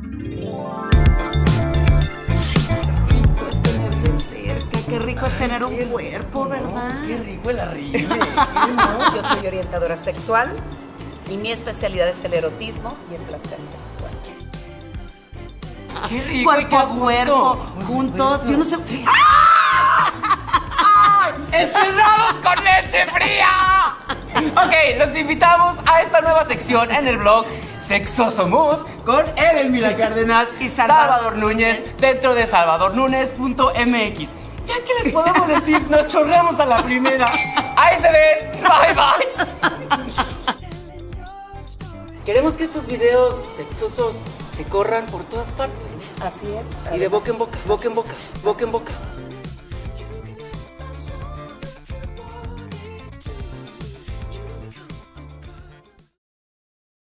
Qué rico es tener un cuerpo, ¿verdad? Qué rico el arriba. Yo soy orientadora sexual y mi especialidad es el erotismo y el placer sexual. Qué rico. Cuerpo a cuerpo, juntos. Yo no sé. ¡Estrenados con leche fría! Ok, los invitamos a esta nueva sección en el blog Sexoso Mood con Edelmira Cárdenas y Salvador Núñez dentro de salvadornunes.mx. Ya que les podemos decir, nos chorreamos a la primera. Ahí se ven. Bye, bye. Queremos que estos videos sexosos se corran por todas partes. Así es. Y de boca en boca, boca en boca, boca en boca.